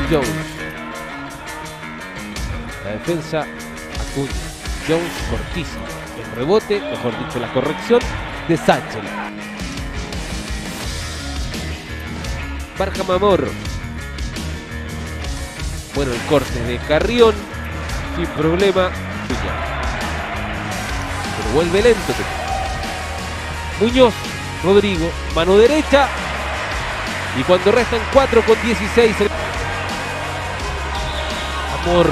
Jones. La defensa, Acuña. Jones cortísimo. El rebote, mejor dicho, la corrección de Satchel. Barham Amor. Bueno, el corte de Carrión, sin problema. Pero vuelve lento. Muñoz, Rodrigo, mano derecha. Y cuando restan 4:16. Amor.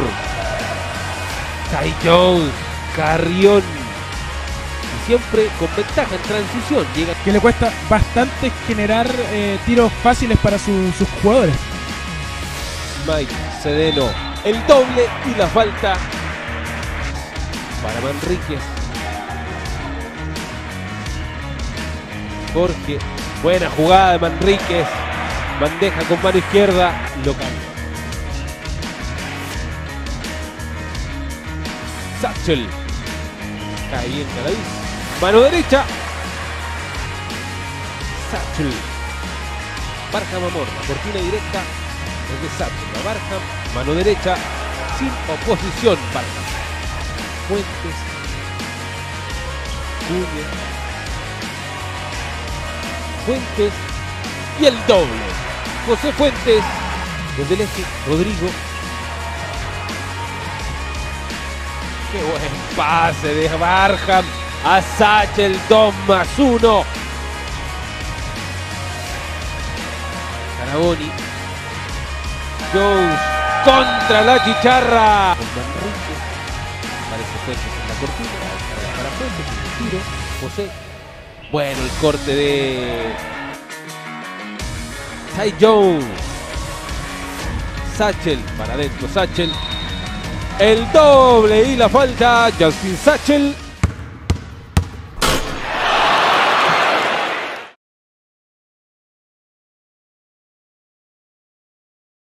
Ty Jones, Carrión. Y siempre con ventaja en transición. Llega. Que le cuesta bastante generar tiros fáciles para sus jugadores. Mike Sedeno, el doble y la falta para Manríquez. Jorge, buena jugada de Manríquez, bandeja con mano izquierda, lo cambia. Satchel, cae bien Cadavid, mano derecha. Satchel, Barham Amor, la cortina directa. De Satchel a Barham, mano derecha, sin oposición. Barham, Fuentes, Cunha, Fuentes y el doble. José Fuentes desde el eje. Rodrigo, qué buen pase de Barham a Satchel. 2+1. Caraboni, Jones contra la chicharra. Con Manríquez, aparece Fuentes en la cortina, para Fuentes, un tiro. José, bueno, el corte de Ty Jones. Satchel, para adentro Satchel. El doble y la falta, Justin Satchel.